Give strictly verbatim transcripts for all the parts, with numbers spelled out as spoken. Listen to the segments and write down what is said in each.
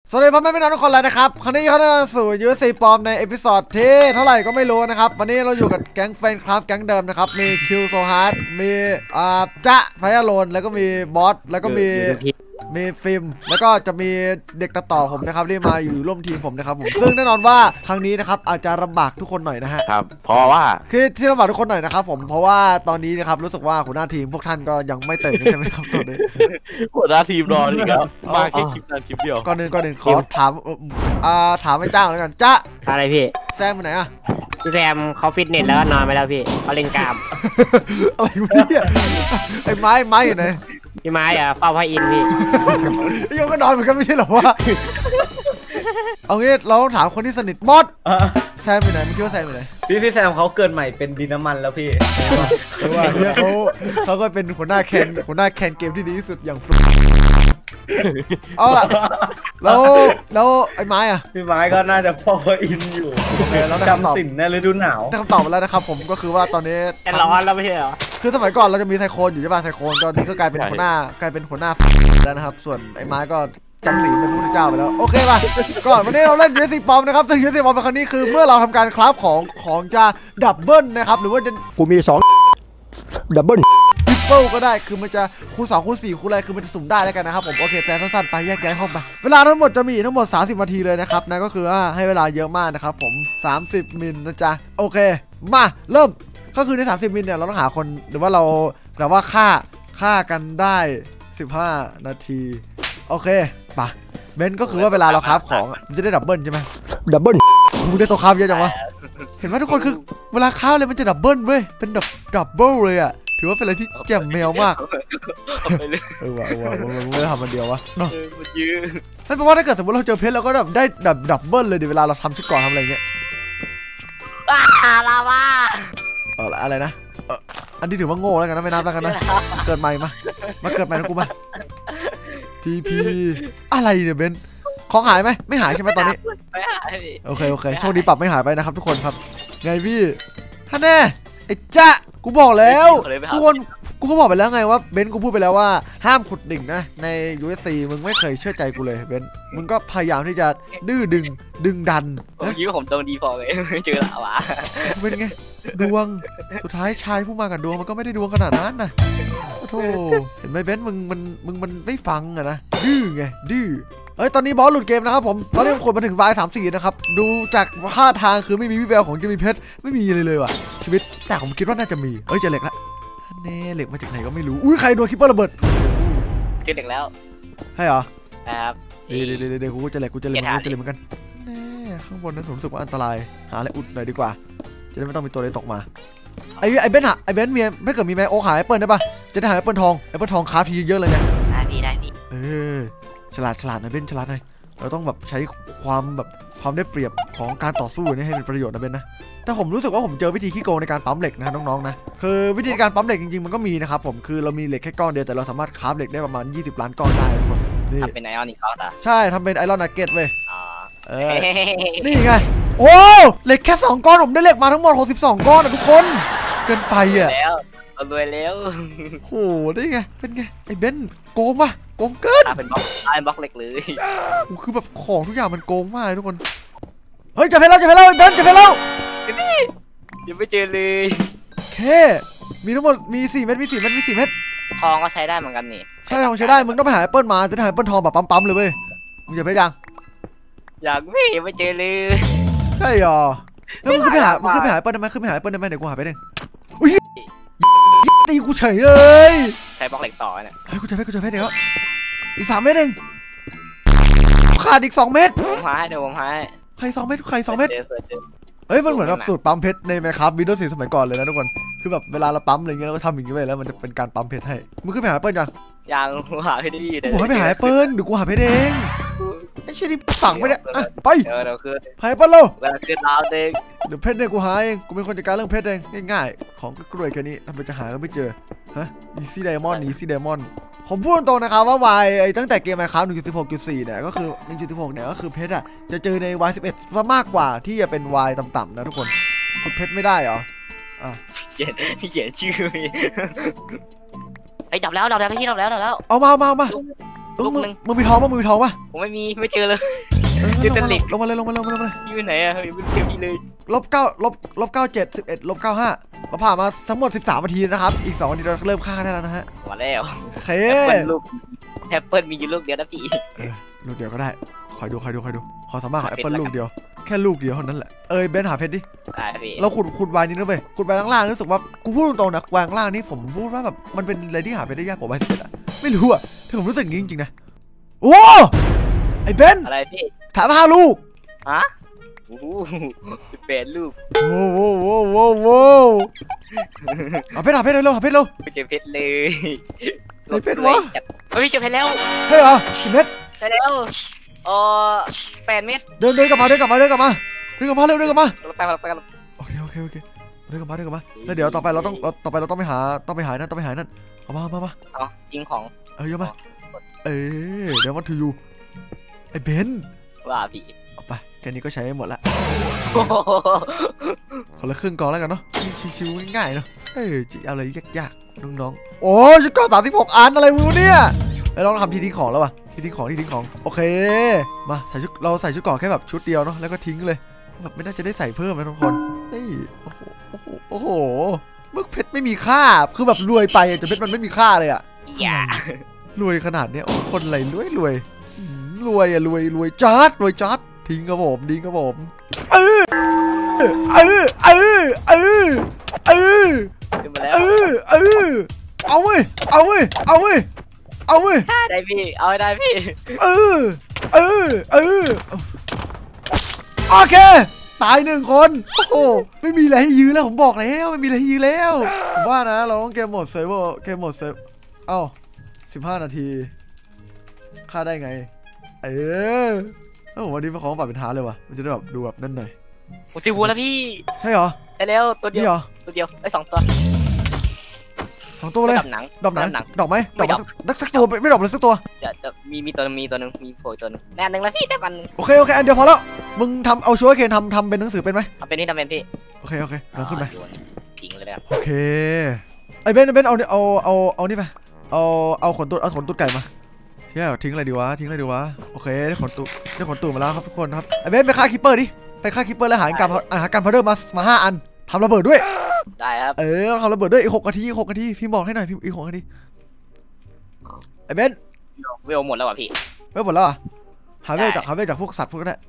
สวัสดีพ่อแม่พี่น้องทุกคนเลยนะครับครั้งนี้เขาจะสู่ยูเอสซีปลอมในเอพิโซดที่เท่าไหร่ก็ไม่รู้นะครับวันนี้เราอยู่กับแก๊งแฟนคลับแก๊งเดิมนะครับมีคิวโซฮาร์ดมีอ่าจ๊ะไพอโลนแล้วก็มีบอสแล้วก็มีมีฟิล์มแล้วก็จะมีเด็กตัดต่อผมนะครับที่มาอยู่ร่วมทีมผมนะครับผมซึ่งแน่นอนว่าครั้งนี้นะครับอาจจะลำบากทุกคนหน่อยนะฮะครับเพราะว่าคือที่ลำบากทุกคนหน่อยนะครับผมเพราะว่าตอนนี้นะครับรู้สึกว่าหัวหน้าทีมพวกท่านก็ยังไม่ตื่นใช่ไหมครับตอนนี้หัวหน้าทีมรออีกแล้วมาแค่คลิปนั้นคลิปเดียวก่อนหนึ่งก่อนหนึ่งขอถามอ่าถามไอ้จ้างแล้วกันจ๊ะอะไรพี่แซมไปไหนอะพี่แซมเขาฟิตเนสแล้วก็นอนไปแล้วพี่เขาเล่นกล้ามอะไรวะเนี่ยไอ้ไม้ไม้อยู่ไหนพี่ไม้อะเฝ้าพระอินทร์พี่ยังก็นอนเหมือนกันไม่ใช่หรอวะเอางี้เราต้องถามคนที่สนิทบอสแซมไปไหนมึงคิดว่าแซมไปไหนพี่พี่แซมเขาเกิดใหม่เป็นดินน้ำมันแล้วพี่เพราะว่าเนี่ยเขาเขาก็เป็นหัวหน้าแคนหัวหน้าแคนเกมที่ดีที่สุดอย่างฟลุ๊กเอาล่ะแล้วแล้วไอ้ไม้อะพี่ไม้ก็น่าจะพ่ออินอยู่แล้วจำสิ่งในฤดูหนาวได้คำตอบมาแล้วนะครับผมก็คือว่าตอนนี้ร้อนแล้วไม่ใช่เหรอคือสมัยก่อนเราจะมีไซโคนอยู่ใช่ป่ะไซโคนตอนนี้ก็กลายเป็นหัวหน้ากลายเป็นหัวหน้าแล้วนะครับส่วนไอ้ไม้ก็จำศีลเป็นพระพุทธเจ้าไปแล้วโอเคป่ะก่อนวันนี้เราเล่น ยู เอส ซี ปลอมนะครับซึ่ง ยู เอส ซี ปลอมในครั้งนี้คือเมื่อเราทำการคราฟของของจะดับเบิลนะครับหรือว่าจะกูมีสองดับเบิลทริปเปิลก็ได้คือมันจะคูณสองคูณสี่คูณอะไรคือมันจะสุ่มได้แล้วกันนะครับผมโอเคแต่สั้นๆไปแยกย้ายห้องไปเวลาทั้งหมดจะมีทั้งหมดสามสิบนาทีเลยนะครับนั่นก็คือว่าให้เวลาเยอะมากนะครับผมสามสิบมิลนะจ๊ะโอเคมาเริ่มก็คือในสามสิบมิลเนี่ยเราต้องหาคนหรือว่าเราแต่ว่าฆ่าฆ่ากันได้สิบห้านาทีโอเคป่ะเบนก็คือว่าเวลาเราคราฟของมันจะได้ดับเบิลใช่ไหมดับเบิลมึงได้ตัวคราฟเยอะจังวะเห็นไหมทุกคนคือเวลาคราฟเลยมันจะดับเบิลเว้ยเป็นดับดับเบิลเลยอ่ะถือว่าเป็นอะไรที่แจ่มแมวมากเออว่ะเออว่ะมึงไม่ได้ทำมันเดียววะเนาะมันยืดนั่นแปลว่าถ้าเกิดสมมติเราเจอเพชรเราก็แบบได้ดับดับเบิลเลยดิเวลาเราทำชุดเกราะทำอะไรเงี้ยลาวาเอออะไรนะอันนี้ถือว่าโง่แล้วกันนะไม่นับแล้วกันนะเกิดใหม่มามาเกิดใหม่นะกูมาทีพีอะไรเนี่ยเบนของหายไหมไม่หายใช่ไหมตอนนี้ไม่หายโอเคโอเคโชคดีปรับไม่หายไปนะครับทุกคนครับไงพี่ท่านแน่ไอ้จ๊ะกูบอกแล้วทุกคนกูก็บอกไปแล้วไงว่าเบนกูพูดไปแล้วว่าห้ามขุดดิ่งนะใน ยู เอส ซี มึงไม่เคยเชื่อใจกูเลยเบนมึงก็พยายามที่จะดื้อดึงดึงดันเมื่อกี้ผมโดนดีพอเลยไม่เจอละวะเป็นไงดวงสุดท้ายชายผู้มากับดวงมันก็ไม่ได้ดวงขนาดนั้นนะโธ่เห็นไหมเบนมึงมันมึงมันไม่ฟังอะนะดื้อไงดื้อเฮ้ยตอนนี้บอสหลุดเกมนะครับผมตอนนี้ผมขนมาถึงวายสามสี่นะครับดูจากท่าทางคือไม่มีวิแววของจะมีเพชรไม่มีเลยเลยว่ะชีวิตแต่ผมคิดว่าน่าจะมีเฮ้ยเจอเหล็กละเน่เหล็กมาจากไหนก็ไม่รู้อุ้ยใครโดนคิปเปอร์ระเบิดเจอเหล็กแล้วใช่เหรอครับเดี๋ยวเดี๋ยวเดี๋ยวกูจะเหล็กกูจะเหล็กกูจะเหล็กเหมือนกันเน่ข้างบนนั้นผมรู้สึกว่าอันตรายหาอะไรอุดหน่อยดีกว่าจะได้ไม่ต้องมีตัวอะไรตกมาไอ้ไอ้เบนหาไอ้เบนเมียไม่เกิดมีแมโอหายแอปเปิลได้ปะจะได้หาแอปเปิลทองแอปเปิลทองคราฟทีเยอะเลยไงได้พี่ได้พี่เออฉลาดฉลาดนะเบนฉลาดหน่อยเราต้องแบบใช้ความแบบความได้เปรียบของการต่อสู้นี่ให้เป็นประโยชน์นะเบนนะแต่ผมรู้สึกว่าผมเจอวิธีขี้โกงในการปั๊มเหล็กนะน้องๆนะคือวิธีการปั๊มเหล็กจริงๆมันก็มีนะครับผมคือเรามีเหล็กแค่ก้อนเดียวแต่เราสามารถคราฟเหล็กได้ประมาณยี่สิบล้านก้อนได้ทุกคนนี่ทำเป็นไอรอนอีกก้อนอ่ะใช่ทำเป็นไอรอนนักเก็ตเว้ยอ๋อเออนี่ไงโอ้เหล็กแค่สองก้อนผมได้เหล็กมาทั้งหมดหกสิบสองก้อนนะทุกคนเกินไปอ่ะแล้วเอารวยแล้วโอ้ได้ไงเป็นไงไอ้เบนโกงป่ะโกงเกินเป็นบล็อกเป็นบล็อกเหล็กเลยคือแบบของทุกอย่างมันโกงมากทุกคนเฮ้ยจะเพลแล้วจะเพลแล้วเบนจะเพลแล้วยังไม่เจอเลยแค่มีทั้งหมดมีสี่เม็ดมีสี่เม็ดมีสี่เม็ดทองก็ใช้ได้เหมือนกันนี่ใช่ทองใช้ได้มึงต้องไปหาแอปเปิลมาจะได้หาแอปเปิลทองแบบปั๊มๆเลยเว้ยมึงจะไปยังอยากไม่ยังไม่เจอเลยใช่หรอแล้วมึงขึ้นไปหามึงขึ้นไปหาแอปเปิลได้ไหมขึ้นไปหาแอปเปิลได้ไหมเดี๋ยวกูหาไปเองอุ้ยตีกูเฉยเลยใช้บล็อกเหล็กต่อเนี่ยเฮ้ยกูจะเพชรกูจะเพชรเดี๋ยวอีกสามเม็ดเองขาดอีกสองเม็ดผมหายเดี๋ยวผมหายใครสองเม็ดใครสองเม็ดเฮ้ยมันเหมือนแบบสูตรปั๊มเพชรในแมคครับวินโดว์สี่สมัยก่อนเลยนะทุกคนคือแบบเวลาเราปั๊มอะไรเงี้ยเราก็ทำอย่างนี้ไปแล้วมันจะเป็นการปั๊มเพชรให้มึงขึ้นไปหาเปิ้ลยังยังหาเพชรได้ดีเลยกูให้ไปหาเปิ้ลเดี๋ยวกูหาเพชรเองไอ้เชี่ยนี่สั่งไปเนี่ยไปเดี๋ยวคือหาเปิ้ลเราเวลาขึ้นดาวเองเดี๋ยวเพชรเนี่ยกูหาเองกูเป็นคนจัดการเรื่องเพชรเองง่ายๆของก็กล้วยแค่นี้ทำไมจะหาแล้วไม่เจอฮะอีซี่ไดมอนด์อีซี่ไดมอนด์ผมพูดตรงนะครับว่าวายตั้งแต่เกม Minecraft หนึ่งจุดสิบหกจุดสี่ เนี่ยก็คือ หนึ่งจุดสิบหก เนี่ยก็คือเพชรอ่ะจะเจอใน วาย สิบเอ็ด ซะมากกว่าที่จะเป็น วาย ต่ำๆนะทุกคนขุดเพชรไม่ได้เหรออ่ะเขียนที่เขียนชื่อมีไอ้ดับแล้วดับแล้วที่ดับแล้วดับแล้วเอามาเอามาเอามามึงมึงมีทองป่ะมึงมีทองป่ะผมไม่มีไม่เจอเลยเจอแต่เหล็กลงมาเลยลงมาเลยลงมาเลยอยู่ไหนอะเฮ้ยมันเจอพี่เลยลบเก้าลบลบเก้าเจ็ดสิบเอ็ดลบเก้าห้าเราผ่านมาทั้งหมดสิบสามนาทีนะครับอีกสองนาทีเราเริ่มฆ่าได้แล้วนะฮะมาแล้วโอเคแอปเปิลลูกแอปเปิลมีอยู่ลูกเดียวนะพี่เออลูกเดียวก็ได้คอยดูคอยดูคอยดูขอสามารถหาแอปเปิลลูกเดียวแค่ลูกเดียวเท่านั้นแหละเอ้ยเบนหาเพชรดิได้พี่เราขุดขุดไวนี้นะเว้ยขุดไวล่างๆรู้สึกว่ากูพูดตรงๆนะวางล่างนี่ผมพูดว่าแบบมันเป็นอะไรที่หาเพชรได้ยากกว่าไวสิบเอ็ดอะไม่รู้อะแต่ผมรู้สึกอย่างนี้จริงๆนะโอ้ไอ้เบนอะไรพี่ถามห้าลูกฮะโอ้โหสิบแปดลูกโอ้โหโอ้โหโอ้โหเอาเพชรหาเพชรเร็วหาเพชรเร็วไม่เจอเพชรเลยไอ้เพชรวะเฮ้ยเจอเพชรแล้วเฮ้ยเหรอกี่เม็ดได้แล้วเออแปดเม็ดเดินเดินกลับมาเดินกลับมาเดินกลับมาเดินกลับมาเร็วเดินกลับมาเราไปเราไปกันโอเคโอเคโอเคเดินกลับมาเดินกลับมาแล้วเดี๋ยวต่อไปเราต้องเราต่อไปเราต้องไปหาต้องไปหานั่นต้องไปหานั่นเอามามามาอ๋อจริงของเออเยอะมาเออเดี๋ยววันทูยูไอ้เบนว่าพี่เอาไปแค่นี้ก็ใช้หมดละคนละครึ่งกองแล้วกันเนาะชิวๆง่ายๆเนาะเออจะเอาอะไรยากๆน้องๆโอ้ชุดกองสามสิบหกอันอะไรมึงเนี่ยไปลองทำที่ทิ้งของแล้ววะที่ทิ้งของที่ทิ้งของโอเคมาใส่ชุดเราใส่ชุดก่อนแค่แบบชุดเดียวเนาะแล้วก็ทิ้งเลยแบบไม่น่าจะได้ใส่เพิ่มนะทุกคนนี่โอ้โหโอ้โหโอ้โหมึกเพชรไม่มีค่าคือแบบรวยไปจนเพชรมันไม่มีค่าเลยอะอย่ารวยขนาดเนี้ยโอ้คนอะไรรวยรวยรวยอะรวยรวยจัดรวยจัดทิ้งครับผมทิ้งครับผมเออเออเออเออเออขึ้นมาแล้วเออเออเอาเว้ยเอาเว้ยเอาเว้ยเอาเว้ยได้พี่เอาให้ได้พี่เออเออเออโอเคตายหนึ่งคนโอ้โหไม่มีอะไรให้ยื้อแล้วผมบอกแล้วไม่มีอะไรให้ยื้อแล้วผมว่านะเราต้องเกมโหมดเซิร์ฟเวอร์เกมโหมดเซิร์ฟเอ้าสิบห้านาทีฆ่าได้ไงเออเอ้าวันนี้เป็นของฝากเป็นท้าเลยว่ะมันจะได้แบบดูแบบนั่นหน่อยผมจิวัวแล้วพี่ใช่เหรอได้แล้วตัวเดีนี่ยวเหรอตัวเดียวได้สองตัวสองตัวเลยดับหนังดอกไหนหนังดอกไหมดไม่อกดอกสักสักตัวไม่ดอกเลยสักตัวจะจะมีมีตัวมีตัวหนึงมีโผล่ตัวหนึงแน่หนึ่งแล้วพี่ได้มันโอเคโอเคอันเดียวพอแล้วมึงทำเอาชัวร์เคนทำทำเป็นหนังสือเป็นไหมเอาเป็นนี่ทำเป็นพี่โอเคโอเคเราขึ้นไปอ๋อจริงเลยนะครับโอเคไอ้เบนไอ้เบนเอาเอาเอาเอานี่ไปเอาเอาขนตูดเอาขนตูดไก่มาเชี่ยทิ้งอะไรดีวะทิ้งอะไรดีวะโอเคได้ขนตูดได้ขนตูดมาแล้วครับทุกคนครับไอ้เบนไปฆ่าคิปเปอร์ดิไปฆ่าคิปเปอร์แล้วหาการหาการพาวเดอร์มามาห้าอันทำระเบิดด้วยได้ครับเออทำระเบิดด้วยอีกหกนาทีอีกหกนาทีพี่บอกให้หน่อยพี่อีกหกนาทีไอ้เบนเวลหมดแล้วว่ะพี่ไม่หมดแล้วอ่ะหาเวลจากหาเวลจากพวกสัตว์พวกนั้น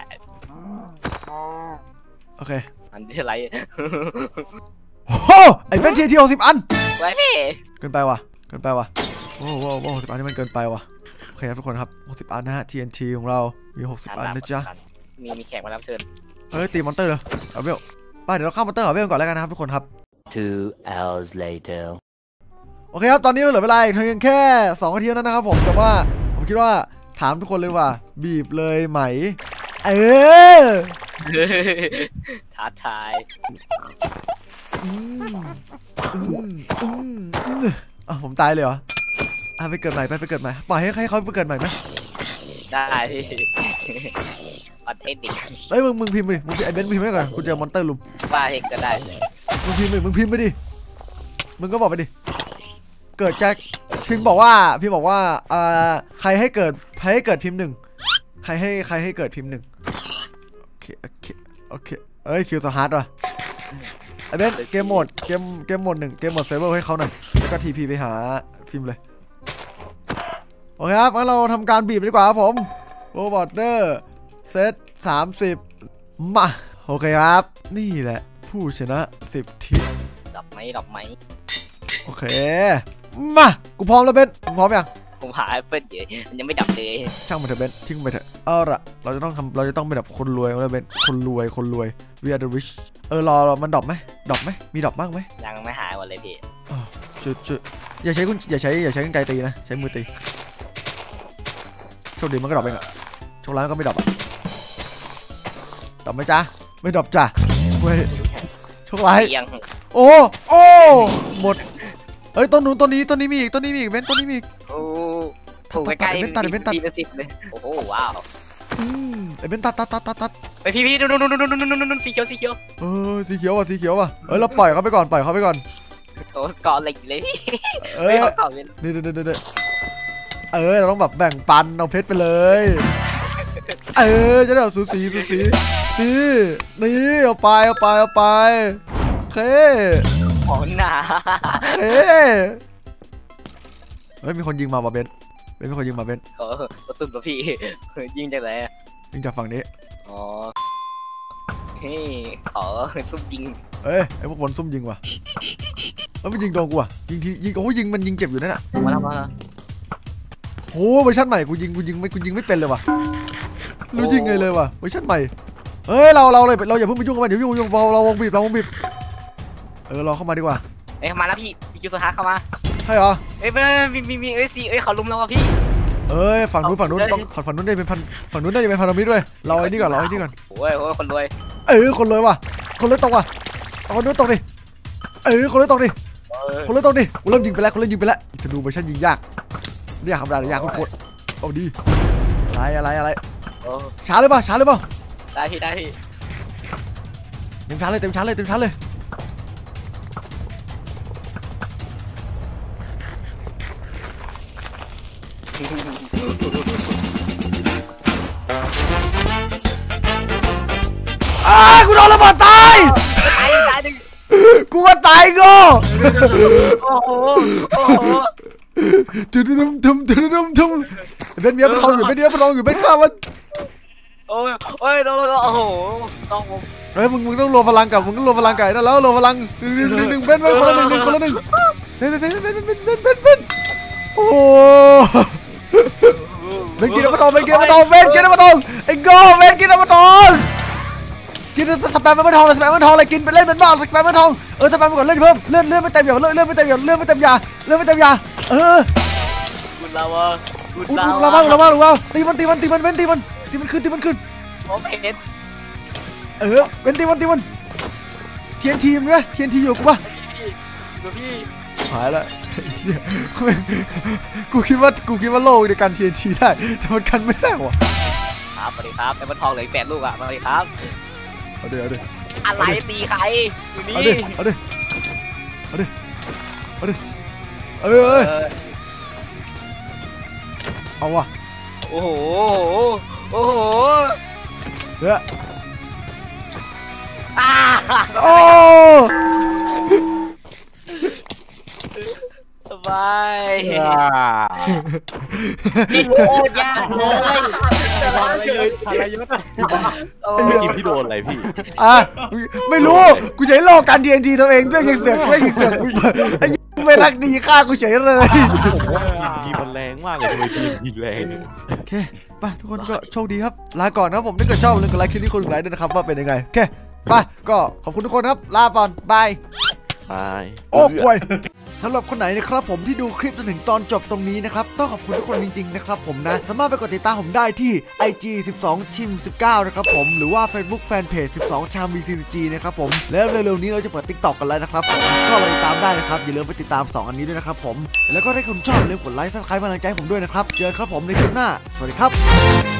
โอเคอันที่อะไรโอ้โหไอ้เบนทีทีหกสิบอันไว้พี่เกินไปว่ะเกินไปว่ะโอ้โหหกสิบอันนี่มันเกินไปว่ะโอเคครับทุกคนครับหกสิบอันนะฮะ ที เอ็น ที ของเรามีหกสิบอันนะจ๊ะมีมีแขกมารับเชิญเฮ้ยตีมอนเตอร์เลยเอาเวลไปเดี๋ยวเราเข้ามอนเตอร์เอาเวลก่อนแล้วกันนะครับทุกคนครับ Two hours later โอเคครับตอนนี้เราเหลือเวลาอีกเพียงแค่สองนาทีแล้วนะครับผมแต่ว่าผมคิดว่าถามทุกคนเลยว่าบีบเลยไหมเออท้าทายอืมอืมอืมอืมอ่ะผมตายเลยเหรออ่ะไปเกิดใหม่ไปไปเกิดใหม่ปล่อยให้ให้เขาไปเกิดใหม่ไหมได้พี่ออเทคนิคเฮ้ยมึงมึงพิมพ์ไปดิมึงไอ้เบนซ์พิมพ์ไปก่อนกูเจอมอนเตอร์ลุมบ้าเฮกก็ได้มึงพิมพ์ไปมึงพิมพ์ไปดิมึงก็บอกไปดิเกิดจากพิมพ์บอกว่าพิมพ์บอกว่าอ่าใครให้เกิดใครให้เกิดพิมพ์หนึ่งใครให้ใครให้เกิดพิมพ์หนึ่งโอเคโอเคโอเคเอ้ยคิวสฮาร์ดว่ะไอ้เบนซ์เกมโหมดเกมเกมโหมดหนึ่งเกมโหมดเซิร์ฟเวอร์ให้เขาหน่อยแล้วก็ทีพีไปหาพิมพ์เลยโอเคครับงั้นเราทำการบีบดีกว่าครับผมโรบอทเดอร์เซตสามสิบมาโอเคครับนี่แหละผู้ชนะสิบทิศดับไหมดับไหมโอเคมากูพร้อมแล้วเบนมึงพร้อมยังผมหาแอปเปิลอยู่มันยังไม่ดับเลยช่างมันเถอะเบนทิ้งไปเถอะเอาละเราจะต้องทำเราจะต้องเป็นแบบคนรวยแล้วเบนคนรวยคนรวย we are the rich เออรอมันดรอปไหมดรอปไหมมีดรอปบ้างไหมยังไม่หายหมดเลยพี่ช่วยช่วยอย่าใช้กุญอย่าใช้อย่าใช้กรรไกรตีนะใช้มือตีโชคดีมันก็ดรอปเองอะโชคร้ายก็ไม่ดรอปอะดรอปไหมจ๊ะไม่ดรอปจ้ะเว้ยโชคร้ายยังโอ้โอ้หมดเอ้ยต้นนู้นต้นนี้ต้นนี้มีอีกต้นนี้มีอีกเบนต้นนี้มีอีกโอ้ถูกใกล้ๆตัดเป็นตัดปีเป็นสิบเลยโอ้โหว้าวอืมไอ้เบนตัดตัดตัดตัดตัดไปพี่พี่ดูดูดูดูดูดูดูดูสีเขียวสีเขียวเออสีเขียวว่ะสีเขียวว่ะเอ้ยเราปล่อยเขาไปก่อนปล่อยเขาไปก่อนโอ้เกาะเหล็กเลยพี่เอไม่อเอาเกาะเป็นนี่เดี๋ยวเดี๋ยวเออเราต้องแบบแบ่งปันเอาเพชรไปเลยเออจะได้แบบสูสีสูสีนี่นี่เอาไปเอาไปเอาไปโอเคของหนาเฮ้เฮ้ยมีคนยิงมาว่ะเบนเบนมีคนยิงมาเบนเออประตูตัวพี่ยิงจากไหนยิงจากฝั่งนี้อ๋อเฮ้ยขอซุ่มยิงเอ้ยไอ้พวกคนซุ่มยิงว่ะเอ้ยมันยิงโดนกูอ่ะยิงทียิงโอ้ยยิงมันยิงเจ็บอยู่นั่นน่ะมาแล้วมาแล้วโอ้เวอร์ชันใหม่กูยิงกูยิงไม่กูยิงไม่เป็นเลยว่ะรู้ยิงไงเลยว่ะเวอร์ชันใหม่เฮ้ยเราเราเลยเราอย่าเพิ่งไปยุ่งกับมันเดี๋ยวยุ่งยุ่งเราเราวงบีบเราวงบีบเออรอเข้ามาดีกว่าเอ้ยมาแล้วพี่พี่คิวโซฮาร์เข้ามาใช่เหรอเอ้ยมีมีมีเอ้ยซีเอ้ยเขาลุมเราอ่ะพี่เอ้ยฝั่งนู้นฝั่งนู้นต้องฝั่งนู้นได้เป็นพันฝั่งนู้นได้เป็นพันธมิตรด้วยเราไอ้นี่ก่อนเราไอ้นี่ก่อนโอ้ยโอ้ยคนรวยเออคนรวยว่ะคนรวยตกว่ะเอาคนรวยตกดิเออคนรวยตกดิคนรวยตกดิกูเริ่มยิงไปแล้วคนเริ่มยิงไปแล้วจะดูเวอร์ชันยิงยากไม่อยากทำได้หรือยากโคตรเอาดีอะไรอะไรอะไรโอ้ช้าเลยป่ะช้าเลยป่ะได้พี่ได้พี่เต็มช้าเลยเต็มช้าเลยเต็มช้าเลยอ้ากูโดนระเบิดตายตายตายหนึ่งกูก็ตายโง่โอ้โหโอ้โหทุ่มทุ่มทุ่มทุ่มทุ่มทุ่มเป็นเมียเป็นทองอยู่เป็นเมียเป็นทองอยู่เป็นข้ามันโอ้ยโอ้ยโอ้โหต้องผมเฮ้ยมึงมึงต้องรวมพลังกับมึงต้องรวมพลังกับนั่นแล้วรวมพลังหนึ่งหนึ่งหนึ่งเป็นเป็นคนละหนึ่งหนึ่งคนละหนึ่งเป็นเป็นเป็นเป็นเป็นเป็นเป็นโอ้เป็นกินมาทองเป็นกินมาทองเป็นกินมาทองไอ้โก้เป็นกินมาทองกินสแปมมาทองเลยสแปมมาทองเลยกินไปเล่นเป็นบ้าสแปมมาทองเออสแปมมาก่อนเล่นเพิ่มเลื่อนเลื่อนไม่เต็มหยดเลื่อนเลื่อนไม่เต็มหยดเลื่อนไม่เต็มยาเลื่อนไม่เต็มยาเออคุณเราอ่ะคุณอุ้ยเราเราบ้างเราบ้างเราบ้างตีมันตีมันตีมันเป็นตีมันตีมันขึ้นตีมันขึ้นผมเห็นเออเป็นตีมันตีมันเทียนทีมไหมเทียนทีอยู่กูป่ะพี่พี่หายแล้วกูคิดว่ากูคิดว่าโลกในการเทียนทีได้แต่มันกันไม่ได้วะครับสวัสดีครับไอ้บอลทองเหลือแปดลูกอ่ะสวัสดีครับเอาดิเอาดิอะไรตีใครอยู่นี่เอาดิเอาดิเอาดิเอาดิเออเออเอาว่ะโอ้โหโอ้โหเดี๋ยวอ่าโอ้สบายพี่โคตรยากเลยอะไรเยอะพี่กินพี่โดนอะไรพี่อ่ะไม่รู้กูใช้โลกการเทียนทีตัวเองด้วยยังเสือกด้วยยังเสือกไอ้ไม่รักดีฆ่ากูเฉยเลยผมว่าทีมมันแรงมากเลยทำไมทีมยิงแรงเนี่ยโอเคไปทุกคนก็โชคดีครับลาก่อนนะผมถ้าเกิดชอบอย่าลืมกดไลค์คลิปนี้คนกดไลค์ด้วยนะครับว่าเป็นยังไงโอเคไปก็ขอบคุณทุกคนครับลาก่อนบายตายโอ้ป่วยสำหรับคนไหนนะครับผมที่ดูคลิปจนถึงตอนจบตรงนี้นะครับต้องขอบคุณทุกคนจริงๆนะครับผมนะสามารถไปกดติดตามผมได้ที่ ไอ จี สิบสอง ทีม สิบเก้า นะครับผมหรือว่า Facebook Fanpage สิบสอง ชาม วี ซี ซี จี นะครับผมแล้วเร็วๆนี้เราจะเปิด TikTok กันแล้วนะครับผมก็ไปติดตามได้นะครับอย่าลืมไปติดตามสองอันนี้ด้วยนะครับผมแล้วก็ถ้าคุณชอบอย่าลืมกดไลค์ซับสไครป์กำลังใจให้ผมด้วยนะครับเจอกันครับผมในคลิปหน้าสวัสดีครับ